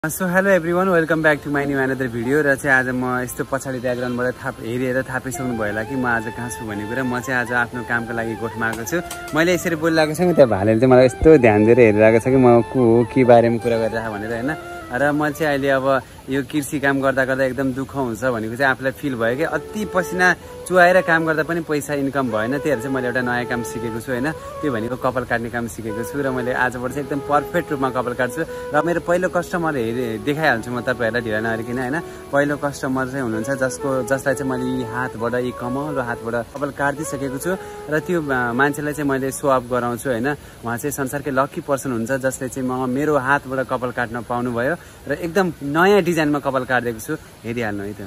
So hello everyone welcome back to my new another video र चाहिँ आज म यस्तो पछाडि ब्याकग्राउन्डबाट हेरेर थापिसक्नु भयो होला कि म आज कहाँ छु भन्ने कुरा। म चाहिँ आज आफ्नो कामको लागि गोठमा आएको छु। मैले यसरी बोलिरहेको छु त्यहाँ भालेले चाहिँ मलाई यस्तो ध्यान दिएर हेरिरहेको छ कि म को हो के बारेमा कुरा गरिरहेको भनेर होइन। र म चाहिँ अहिले अब यो कृषि काम गर्दा गर्दा एकदम दुःख हुन्छ भनेको चाहिँ आफूलाई फिल भयो कि अति पसिना चुहाएर काम गर्दा पनि पैसा इन्कम भएन। त्यही चाहिँ मैले एउटा नयाँ काम सिकेको छु होइन। त्यो भनेको कपाल काट्ने काम सिकेको छु र मैले आजबाट चाहिँ एकदम पर्फेक्ट रूपमा कपाल काट्छु। र मेरो पहिलो कस्टमर देखाइहाल्छु म तपाईँहरूलाई ढिला नगरिकन होइन। पहिलो कस्टमर चाहिँ हुनुहुन्छ जसलाई चाहिँ मैले यी हातबाट यी कमलो हातबाट कपाल काटिदिइसकेको छु। र त्यो मान्छेलाई चाहिँ मैले सो अप गराउँछु होइन। उहाँ चाहिँ संसारकै लक्की पर्सन हुन्छ जसले चाहिँ मेरो हातबाट कपाल काट्न पाउनुभयो र एकदम नयाँ डिजाइनमा कपाल काटिदिएको छु। हेरिहाल्नु है त।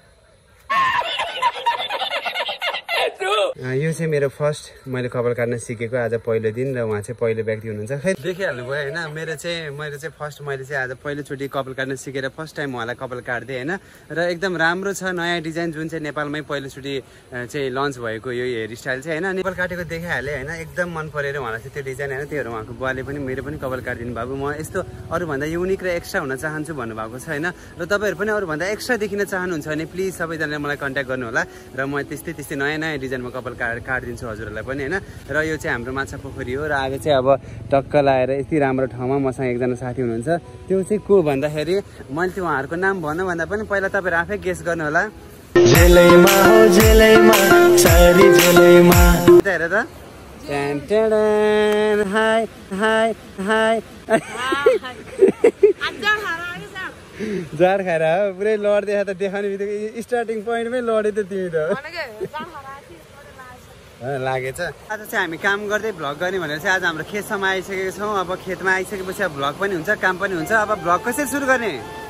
यो चाहिँ मेरो फर्स्ट मैले कपाल काट्न सिकेको आज पहिलो दिन र उहाँ चाहिँ पहिलो व्यक्ति हुनुहुन्छ। खै देखिहाल्नु भयो होइन। मैले चाहिँ फर्स्ट मैले चाहिँ आज पहिलोचोटि कपाल काट्न सिकेर फर्स्ट टाइम उहाँलाई कपाल काट्दिएँ होइन। र एकदम राम्रो छ नयाँ डिजाइन जुन चाहिँ नेपालमै पहिलोचोटि चाहिँ लन्च भएको यो हेयर स्टाइल चाहिँ होइन। कपाल काटेको देखाइहालेँ होइन। एकदम मन परेर उहाँलाई चाहिँ त्यो डिजाइन होइन। त्योहरू उहाँको बुवाले पनि मेरो पनि कपाल काटिदिनु भएको। म यस्तो अरूभन्दा युनिक र एक्स्ट्रा हुन चाहन्छु भन्नुभएको छ होइन। र तपाईँहरू पनि अरूभन्दा एक्स्ट्रा देखिन चाहनुहुन्छ भने प्लिज सबैजनाले मलाई कन्ट्याक्ट गर्नु होला र म त्यस्तै नयाँ नयाँ डिजाइनमा कपाल काटिदिन्छु हजुरहरूलाई पनि होइन। र यो चाहिँ हाम्रो माछा पोखरी हो र आज चाहिँ अब टक्क लाएर यति राम्रो ठाउँमा मसँग एकजना साथी हुनुहुन्छ। त्यो चाहिँ को भन्दाखेरि मैले त्यो उहाँहरूको नाम भन्दा पनि पहिला तपाईँहरू आफै गेस गर्नु होला। हेर त जाड खाएर पुरै लड्दै त देखाउने बित्तिकै स्टार्टिङ पोइन्टमै लडे त तिमी त लागेछ। आज चाहिँ हामी काम गर्दै भ्लग गर्ने भनेर चाहिँ आज हाम्रो खेतसम्म आइसकेको छौँ। अब खेतमा आइसकेपछि अब भ्लग पनि हुन्छ काम पनि हुन्छ। अब भ्लग कसरी सुरु गर्ने?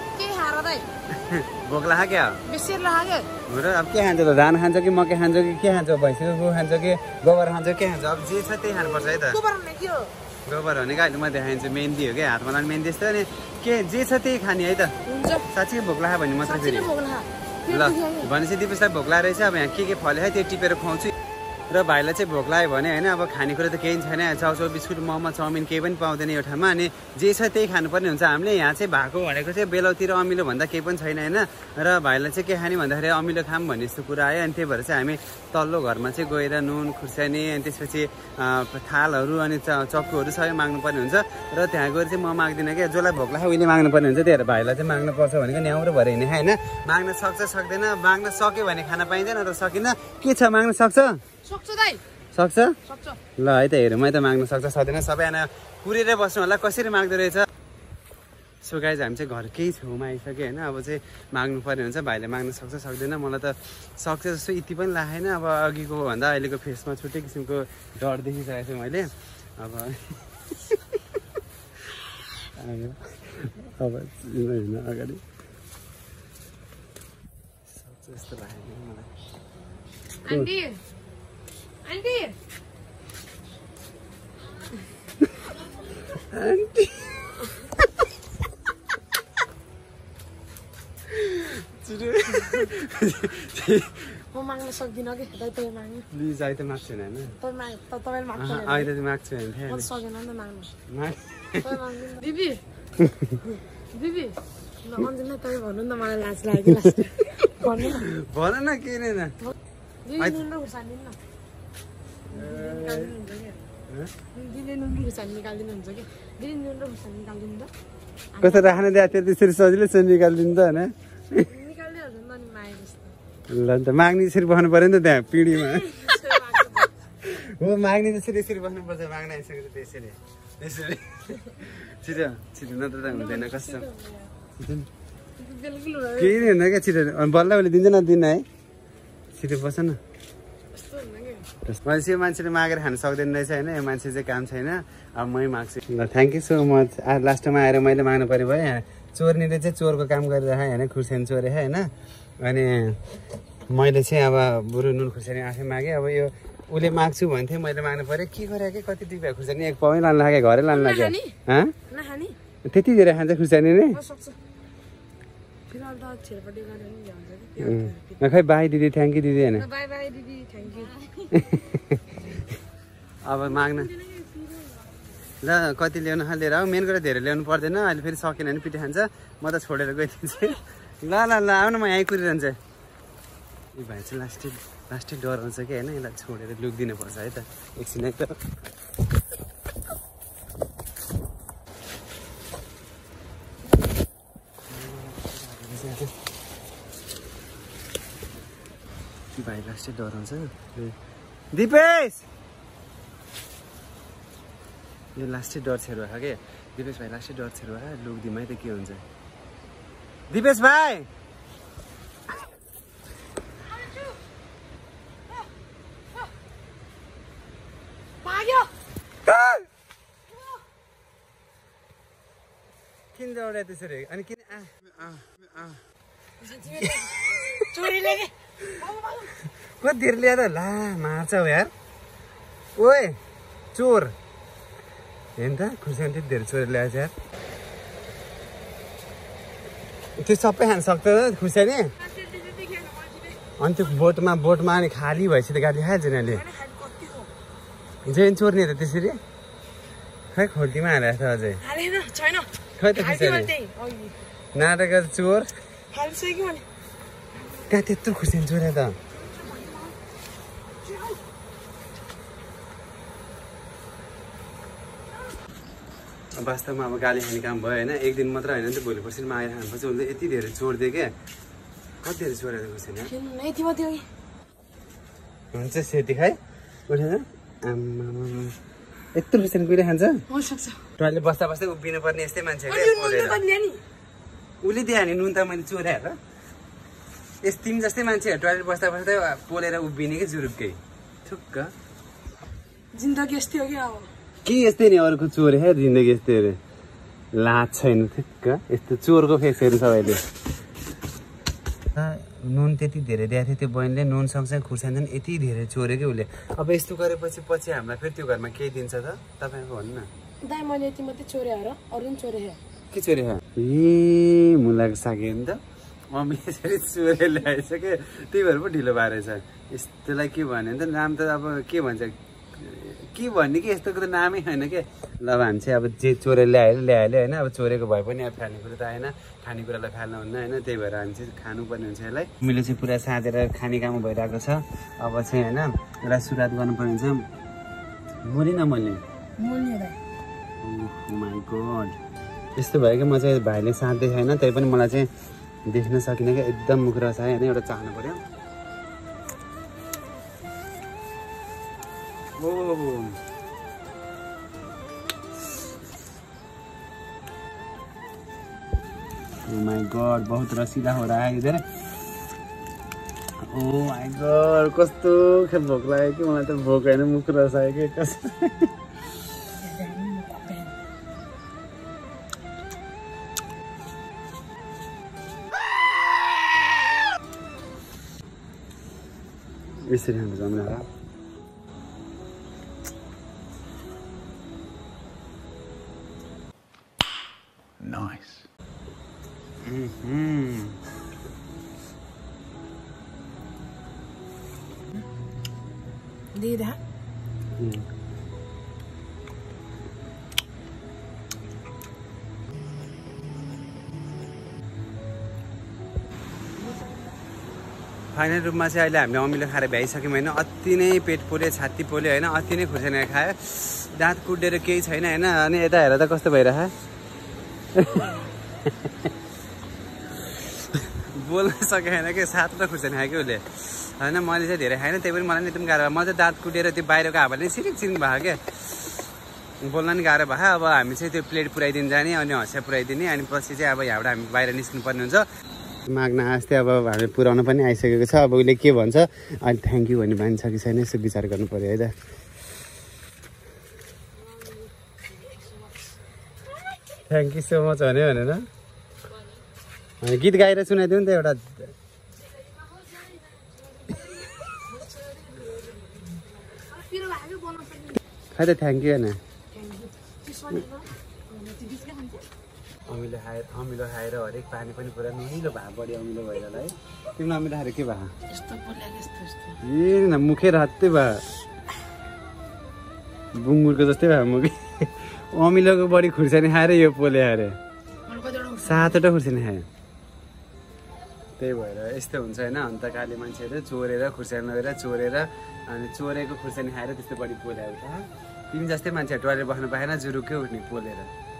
भोक लाग्यो क्या हो र। अब के खान्छ त? धान खान्छ कि मकै खान्छ कि के खान्छ? भैँसीको गु खान्छ कि गोबर खान्छ के खान्छ? अब जे छ त्यही खानुपर्छ है त। गोबर भनेको अहिले म देखाइदिन्छु मेहन्दी हो क्या हातमा लाने मेहन्दी जस्तो नि के जे छ त्यही खाने है त। साँच्चै भोक लाग्यो भने मात्रै फेरि ल भनेपछि दिपेशलाई भोक लागेर चाहिँ अब यहाँ के फल्यो है त्यो टिपेर खुवाउँछु। र भाइलाई चाहिँ भोक लाग्यो भने होइन अब खानेकुरा त केही छैन। चाउचाउ बिस्कुट मोमो चाउमिन केही पनि पाउँदैन यो ठाउँमा। अनि जे छ त्यही खानुपर्ने हुन्छ। हामीले यहाँ चाहिँ भएको भनेको चाहिँ बेलाउतिर अमिलो भन्दा केही पनि छैन होइन। र भाइलाई चाहिँ के खाने भन्दाखेरि अमिलो खाम भन्ने जस्तो कुरा आयो। अनि त्यही भएर चाहिँ हामी तल्लो घरमा चाहिँ गएर नुन खुर्सानी अनि त्यसपछि थालहरू अनि चक्कुहरू सबै माग्नुपर्ने हुन्छ। र त्यहाँ गएर चाहिँ म माग्दिनँ क्या। जसलाई भोक लाग्यो उहिले माग्नुपर्ने हुन्छ। त्यही भएर भाइलाई चाहिँ माग्नुपर्छ भनेको न्याउरो भएर हिँड्ने होइन। माग्न सक्छ सक्दैन? माग्न सक्यो भने खान पाइँदैन र सकिन के छ? माग्न सक्छ सक्छ ल है त। हेरौँ है त माग्न सक्छ सक्दैन। सबैजना कुरेर बस्नु होला कसरी माग्दो रहेछ। सो गाइज हामी चाहिँ घरकै छेउमा आइसक्यो होइन। अब चाहिँ माग्नु पर्ने हुन्छ। भाइले माग्न सक्छ सक्दैन? मलाई त सक्छ जस्तो यति पनि लागेन। अब अघिको भन्दा अहिलेको फेसमा छुट्टै किसिमको डर देखिसकेको छु मैले। अब होइन अगाडि सक्छ जस्तो लागेन मलाई। म माग्न सक्दिनँ कि तपाईँ माग्नु प्लिज अहिले त माग्छु होइन। तपाईँ माग्छ अहिले त माग्छु होइन। म सकेन नि त माग्नु। दिदी दिदी ल अन्जना तपाईँ भन्नु नि त मलाई लाज लाग्यो भन न के नै कस्तो राख्ने त्यहाँ त्यसरी सजिलै निकालिदिनु त होइन। ल अन्त माग्ने यसरी बस्नु पऱ्यो नि त त्यहाँ पिँढीमा हो। माग्ने त्यसरी यसरी बस्नुपर्छ। माग्न आइसकेको त्यसरी यसरी छिटो छिटो नत्र त हुँदैन कस्तो केही नै हुँदैन क्या। छिटो बल्ल उसले दिन्छ नदिन्न है। छिटो बस न। भनेपछि यो मान्छेले मागेर खानु सक्दैन रहेछ होइन। यो मान्छे चाहिँ काम छैन। अब मै माग्छु ल। Thank you so much. लास्टमा आएर मैले माग्नु पऱ्यो भयो। यहाँ चोर्नेले चाहिँ चोरको काम गरिरहेँ होइन। खुर्सानी चोरे होइन। अनि मैले चाहिँ अब बरु नुन खुर्सानी आफै मागेँ। अब यो उसले माग्छु भन्थेँ मैले माग्नु पऱ्यो। के गरेँ कि कति टिप्या खुर्सानी एक पाउनै लानु लाग्यो घरै लानु लाग्यो। त्यति धेरै खान्छ खुर्सानी नै? खै बाई दिदी थ्याङ्क यू दिदी होइन। अब माग्न ल कति ल्याउनु लिएर आऊ मेन कुरा धेरै ल्याउनु पर्दैन अहिले फेरि सकेन भने पिटी खान्छ म त छोडेर गइदिन्छु ल ल ल आउनु म यहीँ कुरिरहन्छ यो भाइ चाहिँ लास्टै डराउँछ कि होइन यसलाई छोडेर लुकिदिनु पर्छ है त एकछिन है त भाइ लास्टै डराउँछ दिपेश यो लास्टै डर छेरुवा के दिपेश भाइ लास्टै डर छेरुवा लुक्दिमै त के हुन्छ दिपेश भाइ किन दौडे त्यसरी अनि किन कति धेरै ल्याएर ला मार्छ यार ओए चोर हेर्नु त खुर्सानी त्यति धेरै चोर ल्याएछ यार त्यो सबै खान सक्छ खुर्सानी अनि त्यो बोटमा अनि खाली भएपछि त गाडी खाइहाल्छ नि अहिले जेन चोर्ने त त्यसरी खै खोल्टीमा हालेको छ अझै खै त खुर्सानी नाटक चोर कहाँ त्यत्रो खुर्सानी चोरे त वास्तवमा अब गाली खाने काम भयो होइन एक दिन मात्र होइन नि त भोलि पर्सिमा आएर खानुपर्छ उसले यति धेरै चोरिदियो क्या कति धेरै चोरेको खुर्सानी हुन्छ सेती खाइ उठेन यत्रो खुर्सानी कुहिरे खान्छ टोइलेट बस्दा बस्दै उभिनु पर्ने यस्तै मान्छे उसले दियो नि नुन त मैले चोरेर यस तिमी जस्तै मान्छे टोइलेट बस्दा बस्दै पोलेर उभिने कि जुरुक्कै ठुक्क जिन्दगी यस्तै हो कि अब के यस्तै नि अरूको चोर है जिन्दगी यस्तै अरे लाज छैन ठिक्क यस्तो चोरको फेसहरू सबैले नुन त्यति धेरै दिएको थियो त्यो बहिनीले नुन सँगसँगै खुर्सानी पनि यति धेरै चोर्यो कि उसले अब यस्तो गरेपछि पछि हामीलाई फेरि त्यो घरमा केही दिन्छ त तपाईँको भन्नु न दाइ मैले यति मात्रै चोरे हो र अरू पनि चोरे के चोरे ए मुलाको सागे नि त मम्मी यसरी चोरे ल्याएछ कि त्यही भएर पो ढिलो भएर छ यस्तोलाई के भन्यो भने त नाम त अब के भन्छ के भन्ने कि यस्तोको त नामै छैन के ल अब हामी चाहिँ अब जे चोरेर ल्याइहाल्यो होइन अब चोरेको भए पनि अब फाल्ने कुरो त आएन खानेकुरालाई फाल्नु हुन्न होइन त्यही भएर हामी चाहिँ खानुपर्ने हुन्छ यसलाई मैले चाहिँ पुरा साँधेर खाने काम भइरहेको छ अब चाहिँ होइन यसलाई सुरुवात गर्नुपर्ने हुन्छ मोली न मैले माई गड यस्तो भयो कि म चाहिँ भाइले साँध्दै छैन त्यही पनि मलाई चाहिँ देख्न सकिनँ कि एकदम मुख रस आयो होइन एउटा चाहनु पर्यो Oh my god, बहुत रसीला हो रहा है इधर Oh my god, कस्तो खेल भोक लाग्यो कि मलाई त भोक हैन मुख रस आयो कि कस्तो यसरी हामी जाउँला Nice. Đi đã. फाइनल रूपमा चाहिँ अहिले हामीले अमिलो खाएर भ्याइसक्यौँ होइन अति नै पेट पोल्यो छाती पोल्यो होइन अति नै खुर्सानी खायो दाँत कुटेर केही छैन होइन अनि यता हेर त कस्तो भइरहेको बोल्न सकेन कि सातवटा खुर्सानी खायो कि उसले होइन मैले चाहिँ धेरै खाएन त्यही पनि मलाई नि एकदम गाह्रो भयो म चाहिँ दाँत कुटेर त्यो बाहिरको हावाले सिरिङ भयो क्या बोल्न नि गाह्रो भयो अब हामी चाहिँ त्यो प्लेट पुऱ्याइदिनु जाने अनि हँसिया पुऱ्याइदिने अनि पछि चाहिँ अब यहाँबाट हामी बाहिर निस्किनु पर्ने हुन्छ माग्न आस्ते अब हामी पुऱ्याउन पनि आइसकेको छ अब उसले के भन्छ अनि थ्याङ्क यू भन्ने बानी छ कि छैन यसो विचार गर्नु पऱ्यो है त थ्याङ्क यू सो मच भन्यो भनेर गीत गाएर सुनाइदिउँ नि त एउटा खै त थ्याङ्क यू होइन अमिलो खाएर हरेक पानी पनि पुरा नुनिलो भए बढी अमिलो भएर है तिम्रो अमिलो खाएर के भयो ए न मुखै रातै भयो बुङ्गुरको जस्तै भयो मुखै अमिलोको बढी खुर्सानी खाएर यो पोले अरे 7वटा खुर्सानी खायो त्यही भएर यस्तो हुन्छ होइन अन्त काले मान्छेहरू चोरेर खुर्सानी लगेर चोरेर अनि चोरेको खुर्सानी खाएर त्यस्तो बढी पोले आउँछ तिमी जस्तै मान्छे टोयलेट बस्नु पाएन जुरुकै उठ्ने पोलेर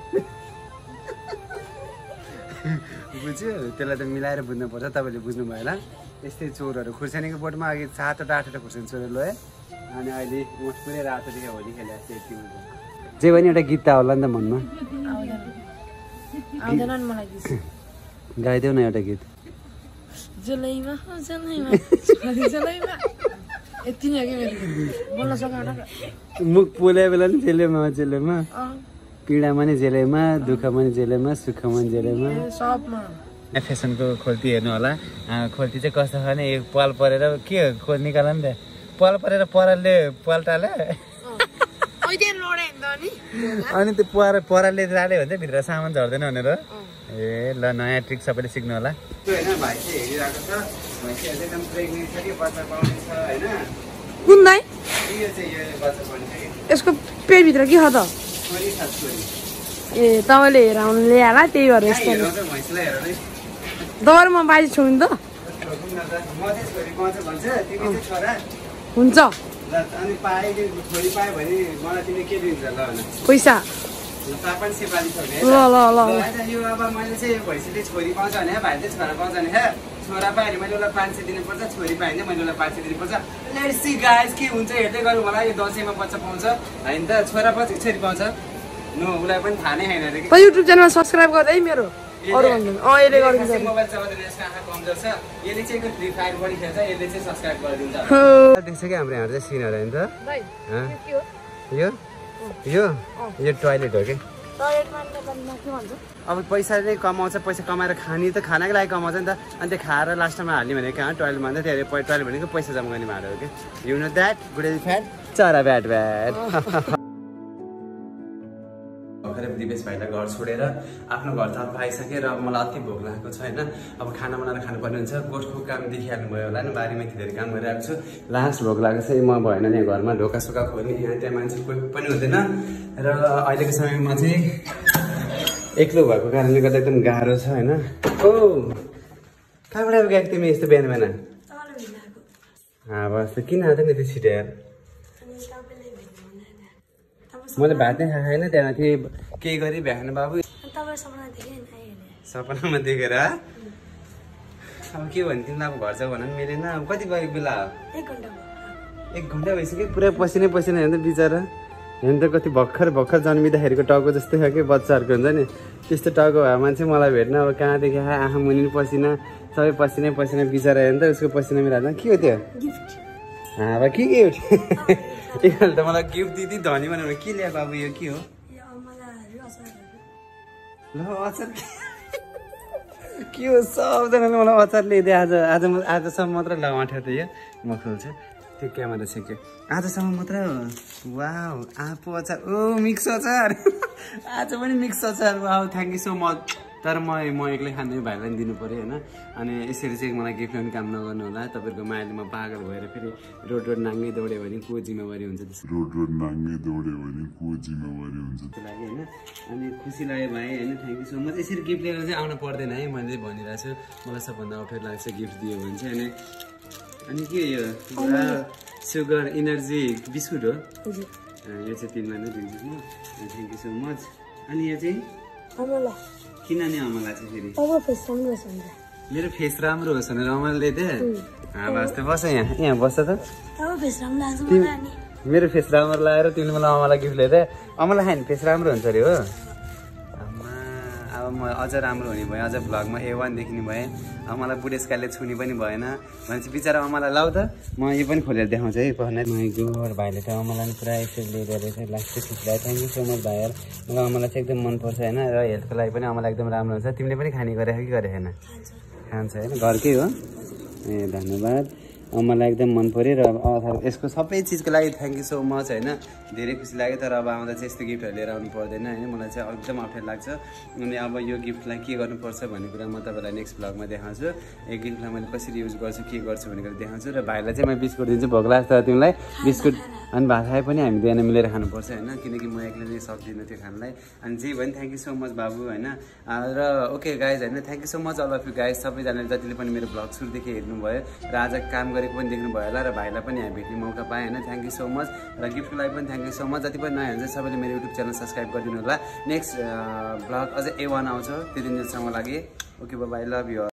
बुझ्यो त्यसलाई त मिलाएर बुझ्नुपर्छ तपाईँले बुझ्नु भयो होला यस्तै चोरहरू खुर्सानीको बोटमा अघि 7वटा 8वटा खुर्सानी चोरेर ल्याए अनि अहिले मोट पुरै रातो देखियो होली खेले त्यति हुन्छ जे पनि एउटा गीत त होला नि त मनमा गाइदेऊ न एउटा गीत मुख पोले बेला नि जेलेमा पीडामा नि जेलेमा दुःखमा नि जेलेमा सुखमा नि जेलेमा फेसनको खोल्ती हेर्नु होला खोल्ती चाहिँ कस्तो छ भने पाल परेर के खोल निकाल नि त पाल परेर परालले पल्टाले अनि त्यो परालले राले भन्छ भित्र सामान झर्दैन भनेर ए ल नयाँ ट्रिक सबैले सिक्नु होला होइन भाइ चाहिँ हेरिरहेको छ भाइ चाहिँ एकदम प्रेग्नेन्ट छ कि बच्चा पाउने छ होइन कुन दाइ यो चाहिँ यो बच्चा पाउने छ कि यसको पेटभित्र के छ त छोरी छ छोरी ए तपाईँले हेराउनु ल्याएर त्यही भएर यस्तो भैँसीलाई हेर दबाएर म बाजी छोड्नु त म चाहिँ छोरी पाउँछ भन्छ तिमी चाहिँ छोरा हुन्छ अनि पाए छोरी पायो भने मलाई तिमीले के दिन्छ ल पैसा पापा नि सेपाली छ ल ल ल यो अब मैले चाहिँ भैँसीले छोरी पाउँछ भने भाइले छोरा पाउँछ भने छोरा पायो भने मैले उसलाई 500 दिनुपर्छ छोरी पायो भने मैले उसलाई 500 दिनुपर्छ लेट्स सी गाइस के हुन्छ हेर्दै गरौँ होला यो दसैँमा बच्चा पाउँछ होइन त छोरा पाउँछ छोरी पाउँछ नो उसलाई पनि थाहा नै छैन अरे कि युट्युब च्यानल सब्स्क्राइब गर्दै है मेरो अरु भन्दैन यसले गरिदिन्छ मोबाइल चलाउँदैन यसको आँखा कमजोर छ यसले चाहिँ एक फ्री फायर बढी खेल्छ यसले चाहिँ सब्स्क्राइब गरिदिन्छ देख्छ कि हाम्रो यहाँ चाहिँ सिनहरु हैन त यो यो यो टोयलेट हो के अब पैसाले कमाउँछ पैसा कमाएर खाने त खानाको लागि कमाउँछ नि त अनि त्यो खाएर लास्टमा हाल्ने भनेको कहाँ टोयलेट भन्दा त्यो टोयलेट भनेको पैसा जम्मा गर्ने भाडा हो कि you know that good fat चरा ब्याट ब्याट भर्खरै दिपेश भाइलाई घर छोडेर आफ्नो घरतर्फ आइसकेँ र मलाई अति भोक लागेको छ होइन अब खाना बनाएर खानुपर्ने हुन्छ गोठको काम देखिहाल्नु भयो होला नि बारीमा धेरै काम गरिरहेको छु लास्ट भोक लागेको छ म भएन नि घरमा ढोका सोका खोल्ने यहाँ त्यहाँ मान्छे कोही पनि हुँदैन र अहिलेको समयमा चाहिँ एक्लो भएको कारणले गर्दा एकदम गाह्रो छ होइन ओ कहाँबाट गएको तिमी यस्तो बिहान बिहान बस किन आएको नि त्यो छिटो यार मैले भात नै खाएको छैन त्यहाँमाथि केही गरी भ्याएन बाबु सपनामा देखेर अब के भन्यो तिमीलाई अब घर छ भन मिलेन अब कति गएको बेला हो 1 घन्टा भइसक्यो पुरा पसिनै पसिना हेर्नु बिचरा हेर्नु त कति भर्खर भर्खर जन्मिँदाखेरिको टाउको जस्तै खालको बच्चाहरूको हुन्छ नि त्यस्तो टाउको भए मान्छे मलाई भेट्न अब कहाँदेखि आँखा मुनि पसिना सबै पसिनै पसिना बिचरा हेर्नु त उसको पसिना मिलाएर के हो त्यो अब के गिफ्ट एकल त मलाई गिफ्ट दिदी धनी भनेर के ल्या बाबु यो के हो ल अचार के हो सबजनाले मलाई अचार ल्याइदिए आजसम्म मात्र ल आँट्यो त यो म खोल्छु त्यो क्यामेरा सिक्यो आजसम्म मात्र वाउ आँपको अचार ओ मिक्स अचार आज पनि मिक्स अचार wow thank you so much तर म एक्लै खाँदै भाइलाई पनि दिनु पऱ्यो होइन अनि यसरी चाहिँ मलाई गिफ्ट ल्याउने काम नगर्नु होला तपाईँहरूको मायाले म पागल भएर फेरि रोड नाङ्गै दौड्यो भने को जिम्मेवारी हुन्छ त्यसको त्यो लागि होइन अनि खुसी लाग्यो भाइ होइन थ्याङ्क यू सो मच यसरी गिफ्ट लिएर चाहिँ आउनु पर्दैन है मैले भनिरहेको छु मलाई सबभन्दा अप्ठ्यारो लाग्छ गिफ्ट दियो भने चाहिँ अनि के यो सुगर इनर्जी बिस्कुट हो यो चाहिँ तिमीलाई नै दिन्छु म थ्याङ्क यू सो मच अनि यो चाहिँ किन नि अमला चाहिँ फेरि मेरो फेस राम्रो होस् भनेर अमलले दे बस बस यहाँ बस्छ त मेरो फेस राम्रो लगाएर तिमीले मलाई अमला गिफ्ट ल्याइदे अमला खायो भने फेस राम्रो हुन्छ अरे हो अब म अझ राम्रो हुने भएँ अझ भ्लगमा A1 देखिने भएँ अब मलाई बुढेसकालले छुने पनि भएन भनेपछि बिचरा अमला लाउ त म यो पनि खोलेर देखाउँछु है पहना गोर भाइले त अमला पुरा यसरी लिएर चाहिँ लास्ट खुसीलाई थ्याङ्क यू सो मच भाइहरू मलाई अमला चाहिँ एकदम मनपर्छ होइन र हेल्थको लागि पनि अमला एकदम राम्रो हुन्छ तिमीले पनि खाने गरे कि गरे होइन खान्छ होइन घरकै हो ए धन्यवाद मलाई एकदम मन पर्यो र यसको सबै चिजको लागि थ्याङ्क यू सो मच होइन धेरै खुसी लाग्यो तर अब आउँदा चाहिँ यस्तो गिफ्टहरू लिएर आउनु पर्दैन होइन मलाई चाहिँ एकदम अप्ठ्यारो लाग्छ अनि अब यो गिफ्टलाई के गर्नुपर्छ भन्ने कुरा म तपाईँलाई नेक्स्ट भ्लगमा देखाउँछु यो गिफ्टलाई मैले कसरी युज गर्छु के गर्छु भन्ने कुरा देखाउँछु र भाइलाई चाहिँ म बिस्कुट दिन्छु भोक लाग्छ तिमीलाई बिस्कुट अनि भात खाए पनि हामी दुईजना मिलेर खानुपर्छ होइन किनकि म एक्लै सक्दिनँ त्यो खानलाई अनि जे भने थ्याङ्क यू सो मच बाबु होइन र ओके गाइज होइन thank you so much all of you guys सबैजनाले जतिले पनि मेरो भ्लग सुरुदेखि हेर्नुभयो र आज काम गरेको पनि देख्नुभयो होला र भाइलाई पनि हामी भेट्ने मौका पाएँ होइन थ्याङ्क यू सो मच र गिफ्टको लागि पनि थ्याङ्क यू सो मच जति पनि नयाँ हुन्छ सबैले मेरो युट्युब च्यानल सब्सक्राइब गरिदिनु होला नेक्स्ट भ्लग अझै A1 आउँछ त्यो दिनसम्म लागि ओके बाबा आई लभ यु